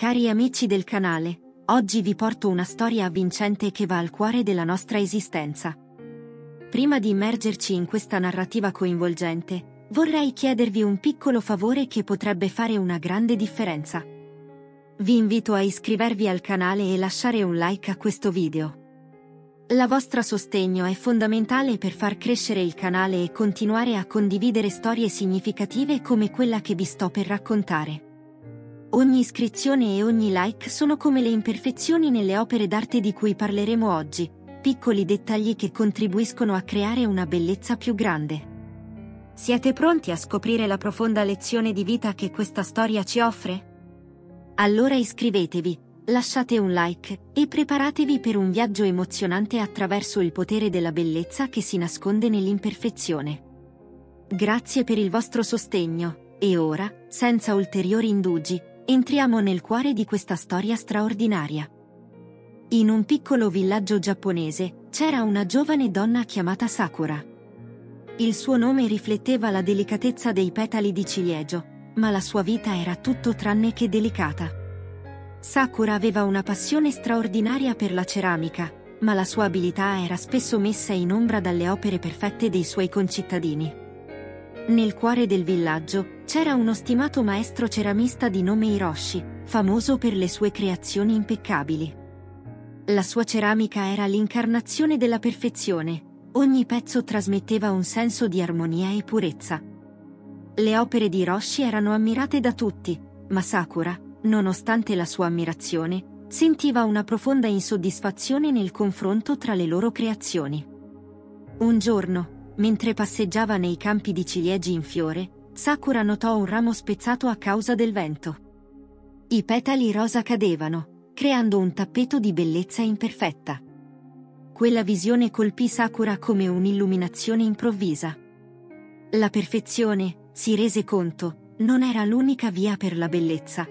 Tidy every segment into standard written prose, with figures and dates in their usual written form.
Cari amici del canale, oggi vi porto una storia avvincente che va al cuore della nostra esistenza. Prima di immergerci in questa narrativa coinvolgente, vorrei chiedervi un piccolo favore che potrebbe fare una grande differenza. Vi invito a iscrivervi al canale e lasciare un like a questo video. La vostra sostegno è fondamentale per far crescere il canale e continuare a condividere storie significative come quella che vi sto per raccontare. Ogni iscrizione e ogni like sono come le imperfezioni nelle opere d'arte di cui parleremo oggi, piccoli dettagli che contribuiscono a creare una bellezza più grande. Siete pronti a scoprire la profonda lezione di vita che questa storia ci offre? Allora iscrivetevi, lasciate un like e preparatevi per un viaggio emozionante attraverso il potere della bellezza che si nasconde nell'imperfezione. Grazie per il vostro sostegno, e ora, senza ulteriori indugi, entriamo nel cuore di questa storia straordinaria. In un piccolo villaggio giapponese, c'era una giovane donna chiamata Sakura. Il suo nome rifletteva la delicatezza dei petali di ciliegio, ma la sua vita era tutto tranne che delicata. Sakura aveva una passione straordinaria per la ceramica, ma la sua abilità era spesso messa in ombra dalle opere perfette dei suoi concittadini. Nel cuore del villaggio, c'era uno stimato maestro ceramista di nome Hiroshi, famoso per le sue creazioni impeccabili. La sua ceramica era l'incarnazione della perfezione, ogni pezzo trasmetteva un senso di armonia e purezza. Le opere di Hiroshi erano ammirate da tutti, ma Sakura, nonostante la sua ammirazione, sentiva una profonda insoddisfazione nel confronto tra le loro creazioni. Un giorno, mentre passeggiava nei campi di ciliegi in fiore, Sakura notò un ramo spezzato a causa del vento. I petali rosa cadevano, creando un tappeto di bellezza imperfetta. Quella visione colpì Sakura come un'illuminazione improvvisa. La perfezione, si rese conto, non era l'unica via per la bellezza.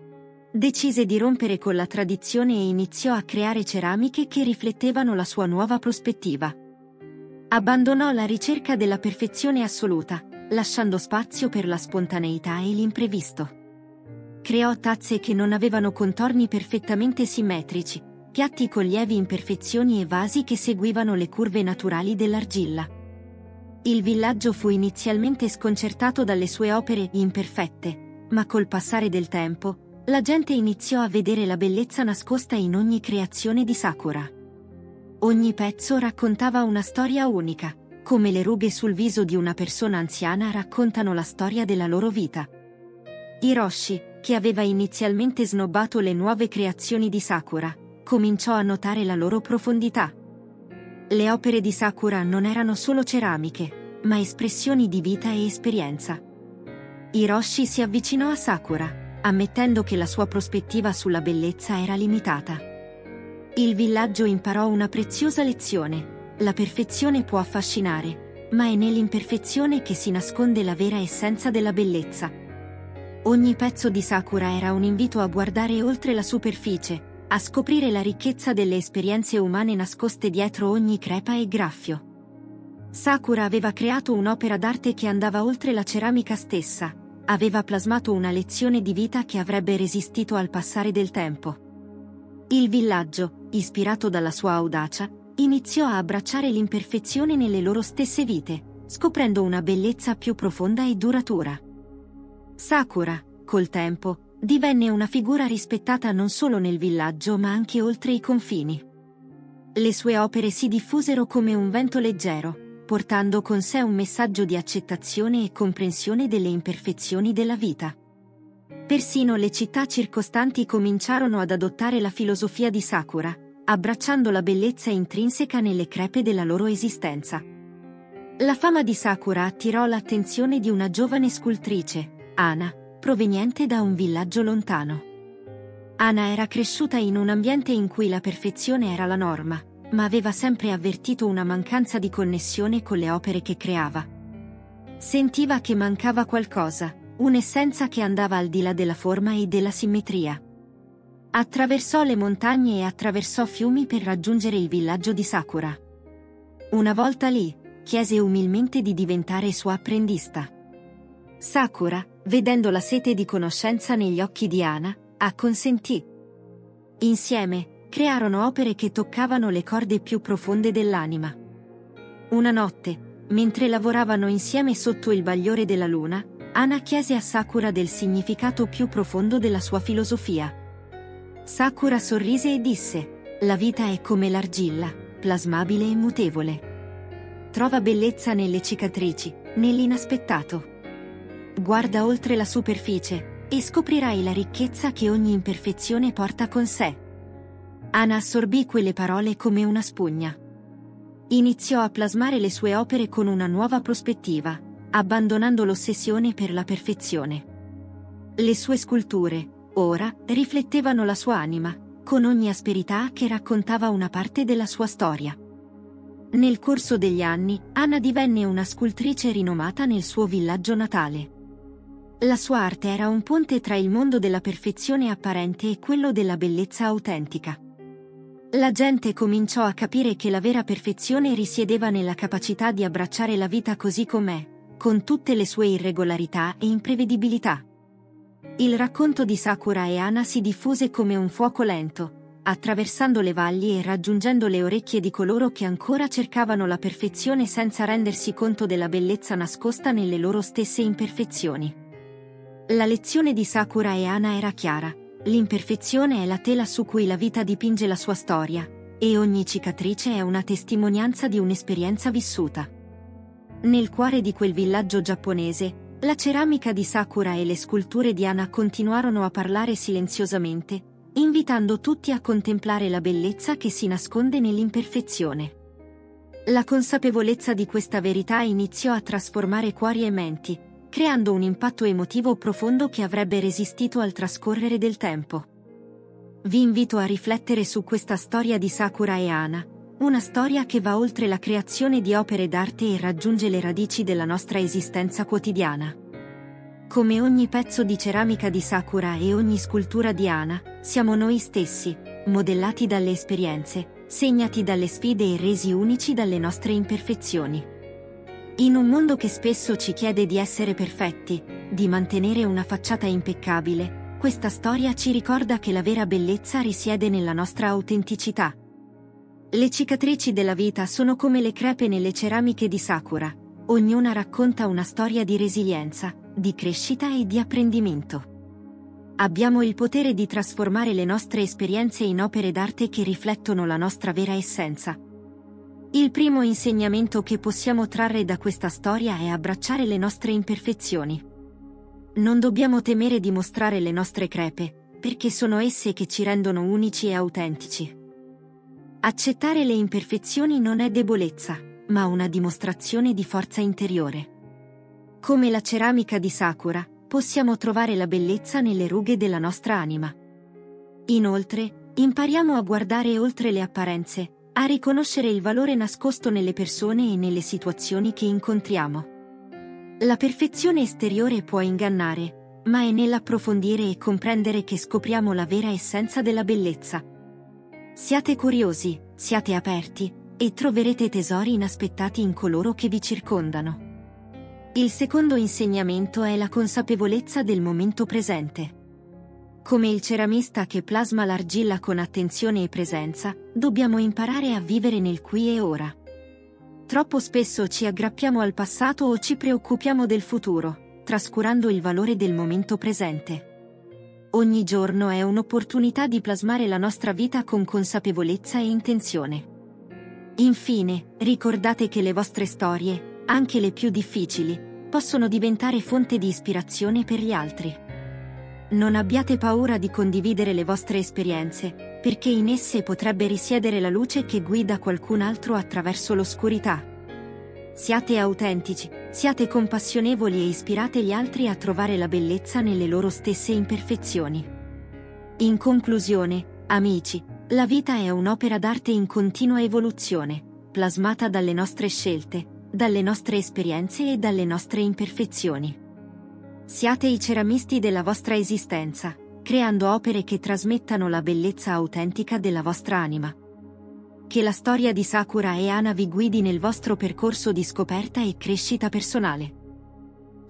Decise di rompere con la tradizione e iniziò a creare ceramiche che riflettevano la sua nuova prospettiva. Abbandonò la ricerca della perfezione assoluta, lasciando spazio per la spontaneità e l'imprevisto. Creò tazze che non avevano contorni perfettamente simmetrici, piatti con lievi imperfezioni e vasi che seguivano le curve naturali dell'argilla. Il villaggio fu inizialmente sconcertato dalle sue opere imperfette, ma col passare del tempo, la gente iniziò a vedere la bellezza nascosta in ogni creazione di Sakura. Ogni pezzo raccontava una storia unica, come le rughe sul viso di una persona anziana raccontano la storia della loro vita. Hiroshi, che aveva inizialmente snobbato le nuove creazioni di Sakura, cominciò a notare la loro profondità. Le opere di Sakura non erano solo ceramiche, ma espressioni di vita e esperienza. Hiroshi si avvicinò a Sakura, ammettendo che la sua prospettiva sulla bellezza era limitata. Il villaggio imparò una preziosa lezione: la perfezione può affascinare, ma è nell'imperfezione che si nasconde la vera essenza della bellezza. Ogni pezzo di Sakura era un invito a guardare oltre la superficie, a scoprire la ricchezza delle esperienze umane nascoste dietro ogni crepa e graffio. Sakura aveva creato un'opera d'arte che andava oltre la ceramica stessa, aveva plasmato una lezione di vita che avrebbe resistito al passare del tempo. Il villaggio, ispirato dalla sua audacia, iniziò a abbracciare l'imperfezione nelle loro stesse vite, scoprendo una bellezza più profonda e duratura. Sakura, col tempo, divenne una figura rispettata non solo nel villaggio ma anche oltre i confini. Le sue opere si diffusero come un vento leggero, portando con sé un messaggio di accettazione e comprensione delle imperfezioni della vita. Persino le città circostanti cominciarono ad adottare la filosofia di Sakura, abbracciando la bellezza intrinseca nelle crepe della loro esistenza. La fama di Sakura attirò l'attenzione di una giovane scultrice, Hana, proveniente da un villaggio lontano. Hana era cresciuta in un ambiente in cui la perfezione era la norma, ma aveva sempre avvertito una mancanza di connessione con le opere che creava. Sentiva che mancava qualcosa, un'essenza che andava al di là della forma e della simmetria. Attraversò le montagne e attraversò fiumi per raggiungere il villaggio di Sakura. Una volta lì, chiese umilmente di diventare sua apprendista. Sakura, vedendo la sete di conoscenza negli occhi di Hana, Acconsentì. Insieme, crearono opere che toccavano le corde più profonde dell'anima. Una notte, mentre lavoravano insieme sotto il bagliore della luna, Hana chiese a Sakura del significato più profondo della sua filosofia. Sakura sorrise e disse: «La vita è come l'argilla, plasmabile e mutevole. Trova bellezza nelle cicatrici, nell'inaspettato. Guarda oltre la superficie e scoprirai la ricchezza che ogni imperfezione porta con sé». Hana assorbì quelle parole come una spugna. Iniziò a plasmare le sue opere con una nuova prospettiva, abbandonando l'ossessione per la perfezione. Le sue sculture, ora, riflettevano la sua anima, con ogni asperità che raccontava una parte della sua storia. Nel corso degli anni, Hana divenne una scultrice rinomata nel suo villaggio natale. La sua arte era un ponte tra il mondo della perfezione apparente e quello della bellezza autentica. La gente cominciò a capire che la vera perfezione risiedeva nella capacità di abbracciare la vita così com'è, con tutte le sue irregolarità e imprevedibilità. Il racconto di Sakura e Hana si diffuse come un fuoco lento, attraversando le valli e raggiungendo le orecchie di coloro che ancora cercavano la perfezione senza rendersi conto della bellezza nascosta nelle loro stesse imperfezioni. La lezione di Sakura e Hana era chiara: l'imperfezione è la tela su cui la vita dipinge la sua storia, e ogni cicatrice è una testimonianza di un'esperienza vissuta. Nel cuore di quel villaggio giapponese, la ceramica di Sakura e le sculture di Hana continuarono a parlare silenziosamente, invitando tutti a contemplare la bellezza che si nasconde nell'imperfezione. La consapevolezza di questa verità iniziò a trasformare cuori e menti, creando un impatto emotivo profondo che avrebbe resistito al trascorrere del tempo. Vi invito a riflettere su questa storia di Sakura e Hana, una storia che va oltre la creazione di opere d'arte e raggiunge le radici della nostra esistenza quotidiana. Come ogni pezzo di ceramica di Sakura e ogni scultura di Hana, siamo noi stessi, modellati dalle esperienze, segnati dalle sfide e resi unici dalle nostre imperfezioni. In un mondo che spesso ci chiede di essere perfetti, di mantenere una facciata impeccabile, questa storia ci ricorda che la vera bellezza risiede nella nostra autenticità. Le cicatrici della vita sono come le crepe nelle ceramiche di Sakura, ognuna racconta una storia di resilienza, di crescita e di apprendimento. Abbiamo il potere di trasformare le nostre esperienze in opere d'arte che riflettono la nostra vera essenza. Il primo insegnamento che possiamo trarre da questa storia è abbracciare le nostre imperfezioni. Non dobbiamo temere di mostrare le nostre crepe, perché sono esse che ci rendono unici e autentici. Accettare le imperfezioni non è debolezza, ma una dimostrazione di forza interiore. Come la ceramica di Sakura, possiamo trovare la bellezza nelle rughe della nostra anima. Inoltre, impariamo a guardare oltre le apparenze, a riconoscere il valore nascosto nelle persone e nelle situazioni che incontriamo. La perfezione esteriore può ingannare, ma è nell'approfondire e comprendere che scopriamo la vera essenza della bellezza. Siate curiosi, siate aperti, e troverete tesori inaspettati in coloro che vi circondano. Il secondo insegnamento è la consapevolezza del momento presente. Come il ceramista che plasma l'argilla con attenzione e presenza, dobbiamo imparare a vivere nel qui e ora. Troppo spesso ci aggrappiamo al passato o ci preoccupiamo del futuro, trascurando il valore del momento presente. Ogni giorno è un'opportunità di plasmare la nostra vita con consapevolezza e intenzione. Infine, ricordate che le vostre storie, anche le più difficili, possono diventare fonte di ispirazione per gli altri. Non abbiate paura di condividere le vostre esperienze, perché in esse potrebbe risiedere la luce che guida qualcun altro attraverso l'oscurità. Siate autentici, siate compassionevoli e ispirate gli altri a trovare la bellezza nelle loro stesse imperfezioni. In conclusione, amici, la vita è un'opera d'arte in continua evoluzione, plasmata dalle nostre scelte, dalle nostre esperienze e dalle nostre imperfezioni. Siate i ceramisti della vostra esistenza, creando opere che trasmettano la bellezza autentica della vostra anima. Che la storia di Sakura e Hana vi guidi nel vostro percorso di scoperta e crescita personale.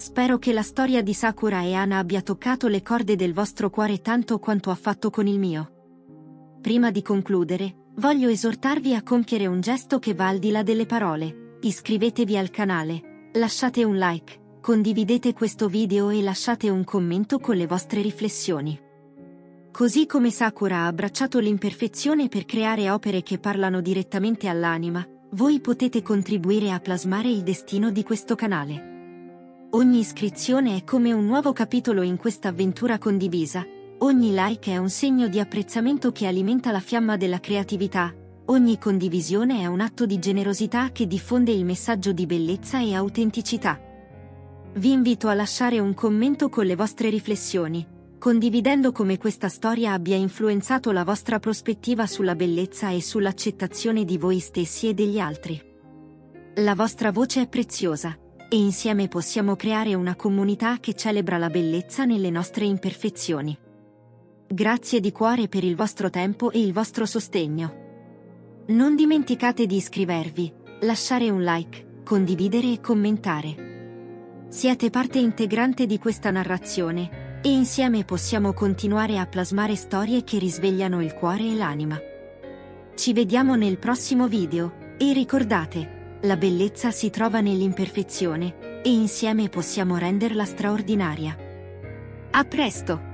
Spero che la storia di Sakura e Hana abbia toccato le corde del vostro cuore tanto quanto ha fatto con il mio. Prima di concludere, voglio esortarvi a compiere un gesto che va al di là delle parole. Iscrivetevi al canale, lasciate un like, condividete questo video e lasciate un commento con le vostre riflessioni. Così come Sakura ha abbracciato l'imperfezione per creare opere che parlano direttamente all'anima, voi potete contribuire a plasmare il destino di questo canale. Ogni iscrizione è come un nuovo capitolo in questa avventura condivisa, ogni like è un segno di apprezzamento che alimenta la fiamma della creatività, ogni condivisione è un atto di generosità che diffonde il messaggio di bellezza e autenticità. Vi invito a lasciare un commento con le vostre riflessioni, condividendo come questa storia abbia influenzato la vostra prospettiva sulla bellezza e sull'accettazione di voi stessi e degli altri. La vostra voce è preziosa, e insieme possiamo creare una comunità che celebra la bellezza nelle nostre imperfezioni. Grazie di cuore per il vostro tempo e il vostro sostegno. Non dimenticate di iscrivervi, lasciare un like, condividere e commentare. Siete parte integrante di questa narrazione, e insieme possiamo continuare a plasmare storie che risvegliano il cuore e l'anima. Ci vediamo nel prossimo video, e ricordate, la bellezza si trova nell'imperfezione, e insieme possiamo renderla straordinaria. A presto!